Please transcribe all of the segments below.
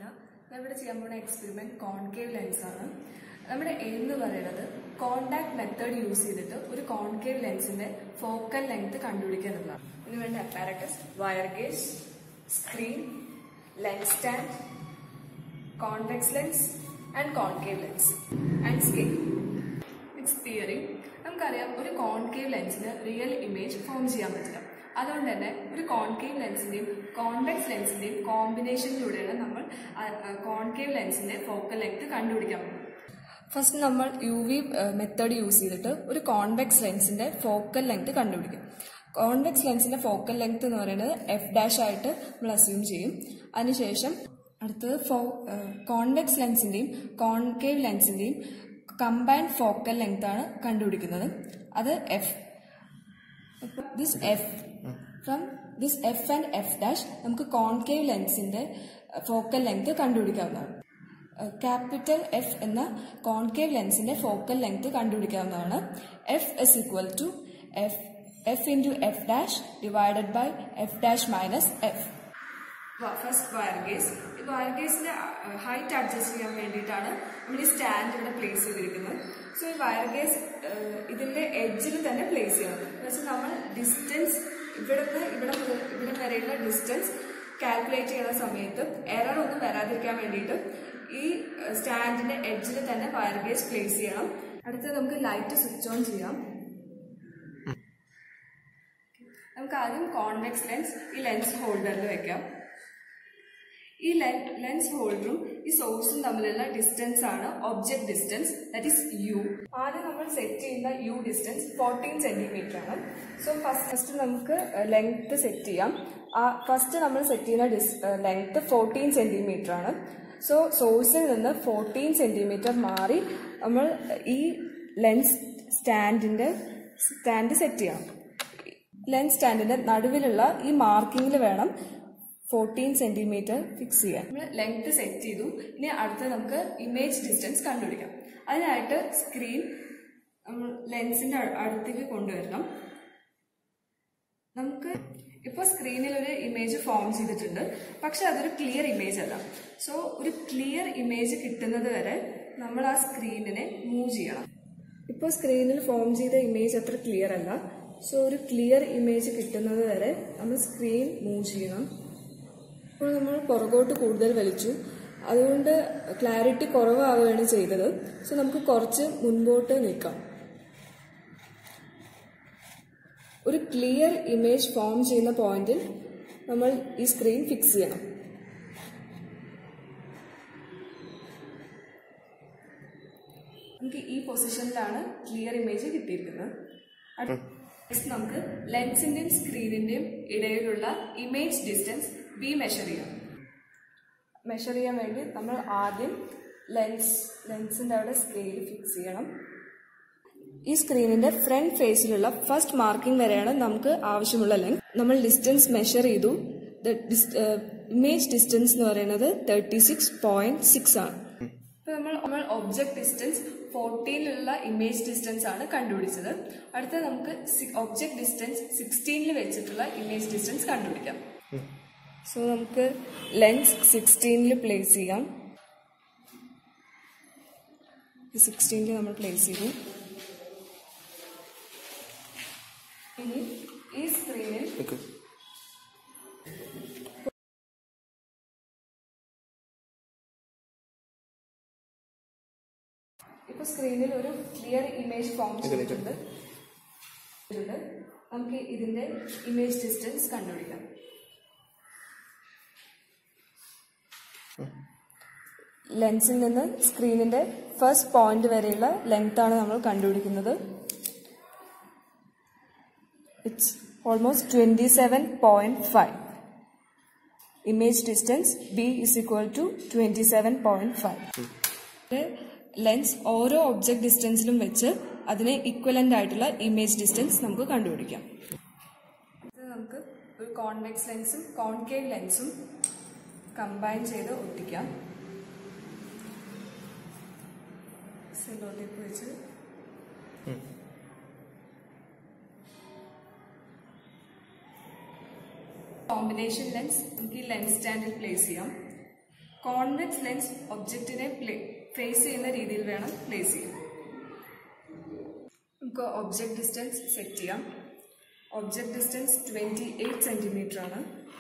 ഇവിടെ ചെയ്യാൻ പോകുന്ന എക്സ്പെരിമെന്റ് കോൺകേവ് ലെൻസ് ആണ്. നമ്മുടെ എയിം എന്ന് പറയുന്നത് കോണ്ടാക്ട് മെത്തേഡ് യൂസ് ചെയ്തിട്ട് ഒരു കോൺകേവ് ലെൻസിന്റെ ഫോക്കൽ ലെങ്ത് കണ്ടുപിടിക്കുക എന്നുള്ളതാണ്. ഇതിന് വേണ്ട apparatus wire gauge, screen, lens stand, convex lens and concave lens and scale. It's theory. നമുക്കറിയാം ഒരു കോൺകേവ് ലെൻസിന് റിയൽ ഇമേജ് ഫോം ചെയ്യാൻ പറ്റില്ല. അതുകൊണ്ട് തന്നെ ഒരു കോൺകേവ് ലെൻസിന്റെയും കോൺവെക്സ് ലെൻസിന്റെയും കോമ്പിനേഷനിലൂടെയാണ് നമ്മൾ കോൺകേവ് ലെൻസിന്റെ ഫോക്കൽ ലെങ്ത് കണ്ടുപിടിക്കാൻ പോകുന്നത്. ഫസ്റ്റ് നമ്മൾ UV മെത്തേഡ് യൂസ് ചെയ്തിട്ട് ഒരു കോൺവെക്സ് ലെൻസിന്റെ ഫോക്കൽ ലെങ്ത് കണ്ടുപിടിക്കും. കോൺവെക്സ് ലെൻസിന്റെ ഫോക്കൽ ലെങ്ത് എന്ന് പറയുന്നത് F' ആയിട്ട് നമ്മൾ അസ്യൂം ചെയ്യും. അതിനുശേഷം അടുത്തത് കോൺവെക്സ് ലെൻസിന്റെയും കോൺകേവ് ലെൻസിന്റെയും കമ്പൈൻഡ് ഫോക്കൽ ലെങ്ത് ആണ് കണ്ടുപിടിക്കുന്നത്. അത് F. From this F and F' നമുക്ക് കോൺകേവ് ലെൻസിന്റെ ഫോക്കൽ ലെങ്ത് കണ്ടുപിടിക്കാവുന്നതാണ്. ക്യാപിറ്റൽ F എന്ന കോൺകേവ് ലെൻസിന്റെ ഫോക്കൽ ലെങ്ത് കണ്ടുപിടിക്കാവുന്നതാണ്. F is equal to F into F' divided by F' minus F. First wire gauge. ഈ വയർ ഗേജിന്റെ ഹൈറ്റ് അഡ്ജസ്റ്റ് ചെയ്യാൻ വേണ്ടിയിട്ടാണ് നമ്മൾ ഈ സ്റ്റാൻഡ് ഇവിടെ പ്ലേസ് ചെയ്തിരിക്കുന്നത്. സോ ഈ വയർ ഗേജ് ഇതിന്റെ എഡ്ജിൽ തന്നെ പ്ലേസ് ചെയ്യണം. എന്നുവെച്ചാൽ നമ്മൾ ഡിസ്റ്റൻസ് ഇവിടെ വരെയുള്ള ഡിസ്റ്റൻസ് കാൽക്കുലേറ്റ് ചെയ്യുന്ന സമയത്ത് എറർ ഒന്നും വരാതിരിക്കാൻ വേണ്ടിയിട്ട് ഈ സ്റ്റാൻഡിന്റെ എഡ്ജിൽ തന്നെ വയർ ഗേജ് പ്ലേസ് ചെയ്യണം. അടുത്തത് നമുക്ക് ലൈറ്റ് സ്വിച്ച് ഓൺ ചെയ്യാം. നമുക്ക് ആദ്യം കോൺവെക്സ് ലെൻസ് ഈ ലെൻസ് ഹോൾഡറിൽ വെക്കാം. ഈ ലെൻസ് ഹോൾഡറും ഈ സോഴ്സും തമ്മിലുള്ള ഡിസ്റ്റൻസ് ആണ് object distance, that is U. ആദ്യം നമ്മൾ സെറ്റ് ചെയ്യുന്ന U ഡിസ്റ്റൻസ് 14 സെന്റിമീറ്റർ ആണ്. സോ ഫസ്റ്റ് നമുക്ക് ലെങ്ത് സെറ്റ് ചെയ്യാം. ഫസ്റ്റ് നമ്മൾ സെറ്റ് ചെയ്യുന്ന ലെങ്ത് 14 സെന്റിമീറ്റർ ആണ്. സോ സോഴ്സിൽ നിന്ന് 14 സെന്റിമീറ്റർ മാറി നമ്മൾ ഈ ലെൻസ് സ്റ്റാൻഡ് സെറ്റ് ചെയ്യാം. ലെൻസ് സ്റ്റാൻഡിന്റെ നടുവിലുള്ള ഈ മാർക്കിങ്ങിൽ വേണം 14 സെന്റിമീറ്റർ ഫിക്സ് ചെയ്യാൻ. നമ്മൾ ലെങ്ത് സെറ്റ് ചെയ്തു. ഇനി അടുത്ത് നമുക്ക് ഇമേജ് ഡിസ്റ്റൻസ് കണ്ടുപിടിക്കാം. അതിനായിട്ട് സ്ക്രീൻ നമ്മൾ ലെൻസിന്റെ അടുത്തേക്ക് കൊണ്ടുവരണം. നമുക്ക് ഇപ്പോൾ സ്ക്രീനിൽ ഒരു ഇമേജ് ഫോം ചെയ്തിട്ടുണ്ട്, പക്ഷെ അതൊരു ക്ലിയർ ഇമേജ് അല്ല. സോ ഒരു ക്ലിയർ ഇമേജ് കിട്ടുന്നത് വരെ നമ്മൾ ആ സ്ക്രീനിനെ മൂവ് ചെയ്യണം. ഇപ്പോൾ സ്ക്രീനിൽ ഫോം ചെയ്ത ഇമേജ് അത്ര ക്ലിയർ അല്ല. സോ ഒരു ക്ലിയർ ഇമേജ് കിട്ടുന്നത് വരെ നമ്മൾ സ്ക്രീൻ മൂവ് ചെയ്യണം. ഇപ്പോൾ നമ്മൾ പുറകോട്ട് കൂടുതൽ വലിച്ചു, അതുകൊണ്ട് ക്ലാരിറ്റി കുറവാവുകയാണ് ചെയ്തത്. സോ നമുക്ക് കുറച്ച് മുൻപോട്ട് നീക്കാം. ഒരു ക്ലിയർ ഇമേജ് ഫോം ചെയ്യുന്ന പോയിന്റിൽ നമ്മൾ ഈ സ്ക്രീൻ ഫിക്സ് ചെയ്യണം. നമുക്ക് ഈ പൊസിഷനിലാണ് ക്ലിയർ ഇമേജ് കിട്ടിയിരിക്കുന്നത്. നമുക്ക് ലെൻസിന്റെയും സ്ക്രീനിന്റെയും ഇടയിലുള്ള ഇമേജ് ഡിസ്റ്റൻസ് B മെഷർ ചെയ്യാം. മെഷർ ചെയ്യാൻ വേണ്ടി നമ്മൾ ആദ്യം ലെൻസിന്റെ അവിടെ സ്കെയിൽ ഫിക്സ് ചെയ്യണം. ഈ സ്ക്രീനിന്റെ ഫ്രണ്ട് ഫേസിലുള്ള ഫസ്റ്റ് മാർക്കിംഗ് വരെയാണ് നമുക്ക് ആവശ്യമുള്ള ലെങ്ത്. നമ്മൾ ഡിസ്റ്റൻസ് മെഷർ ചെയ്തു. ഇമേജ് ഡിസ്റ്റൻസ് എന്ന് പറയുന്നത് 36.6 ആണ്. ഇപ്പൊ നമ്മൾ ഒബ്ജക്ട് ഡിസ്റ്റൻസ് 14ലുള്ള ഇമേജ് ഡിസ്റ്റൻസ് ആണ് കണ്ടുപിടിച്ചത്. അടുത്ത നമുക്ക് ഒബ്ജക്ട് ഡിസ്റ്റൻസ് 16ൽ വെച്ചിട്ടുള്ള ഇമേജ് ഡിസ്റ്റൻസ് കണ്ടുപിടിക്കാം. സോ നമുക്ക് ലെൻസ് 16ൽ പ്ലേസ് ചെയ്യാം. 16ൽ നമ്മൾ പ്ലേസ് ചെയ്തു. ഇനി ഈ സ്ക്രീനിൽ ഇപ്പൊ സ്ക്രീനിൽ ഒരു ക്ലിയർ ഇമേജ് ഫോം ചെയ്തിട്ടുണ്ട്. നമുക്ക് ഇതിന്റെ ഇമേജ് ഡിസ്റ്റൻസ് കണ്ടുപിടിക്കാം. ലെൻസിൽ നിന്ന് സ്ക്രീനിന്റെ ഫസ്റ്റ് പോയിന്റ് വരെയുള്ള ലെങ്ത് ആണ് നമ്മൾ കണ്ടുപിടിക്കുന്നത്. It's almost 27.5. Image distance B is equal to 27.5. Lens ഓരോ ഒബ്ജക്ട് ഡിസ്റ്റൻസിലും വെച്ച് അതിന് ഇക്വലന്റ് ആയിട്ടുള്ള ഇമേജ് ഡിസ്റ്റൻസ് നമുക്ക് കണ്ടുപിടിക്കാം. നമുക്ക് ഒരു കോൺവെക്സ് ലെൻസും കോൺകേവ് ലെൻസും കമ്പൈൻ ചെയ്ത് ഒട്ടിക്കാം. സെല്ലോ ടേപ്പ് വെച്ച് കോമ്പിനേഷൻ ലെൻസ് നമുക്ക് ഈ ലെൻസ് സ്റ്റാൻഡിൽ പ്ലേസ് ചെയ്യാം. കോൺവെക്സ് ലെൻസ് ഒബ്ജക്റ്റിനെ ഫേസ് ചെയ്യുന്ന രീതിയിൽ വേണം പ്ലേസ് ചെയ്യാൻ. നമുക്ക് ഒബ്ജക്റ്റ് ഡിസ്റ്റൻസ് സെറ്റ് ചെയ്യാം. ഒബ്ജക്റ്റ് ഡിസ്റ്റൻസ് 28 സെന്റിമീറ്റർ ആണ്.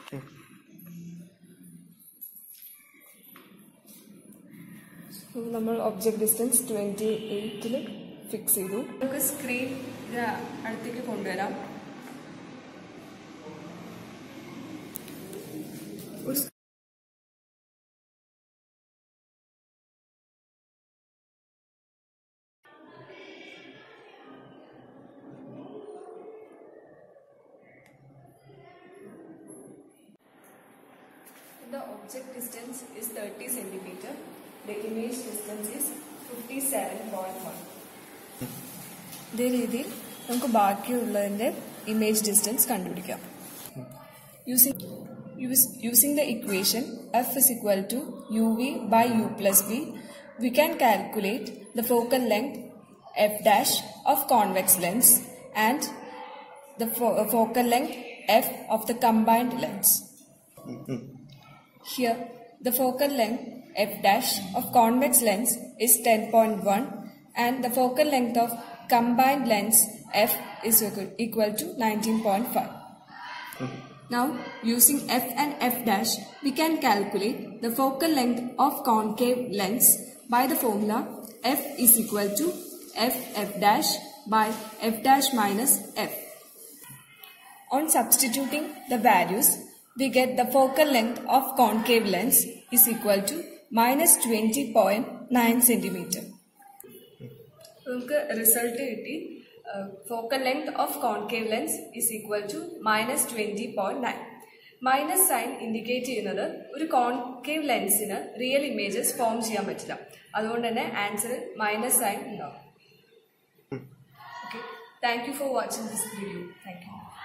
നമ്മൾ ഒബ്ജക്റ്റ് ഡിസ്റ്റൻസ് 28 ഫിക്സ് ചെയ്തു. നമുക്ക് സ്ക്രീൻ അടുത്തേക്ക് കൊണ്ടുവരാം. The object distance is 30 centimeter. The image distance is 57.1. ഇതേ രീതിയിൽ നമുക്ക് ബാക്കിയുള്ളതിന്റെ ഇമേജ് ഡിസ്റ്റൻസ് കണ്ടുപിടിക്കാം. Using the equation f is equal to uv by u plus v, we can calculate the focal length f dash of convex lens and the focal length f of the combined lens. Here, the focal length f dash of convex lens is 10.1 and the focal length of combined lens f is equal to 19.5. Now, using f and f dash, we can calculate the focal length of concave lens by the formula f is equal to f dash by f dash minus f. On substituting the values, we get the focal length of concave lens is equal to minus 20.9 centimeter. നമുക്ക് result കിട്ടി. Focal length of concave lens is equal to minus 20.9. Minus sign indicate ചെയ്യുന്നത് ഒരു concave ലെൻസിന് real images form ചെയ്യാൻ പറ്റില്ല. അതുകൊണ്ട് തന്നെ ആൻസറിൽ മൈനസ് സൈൻ ഉണ്ടാവും. Okay, thank you for watching this video. Thank U.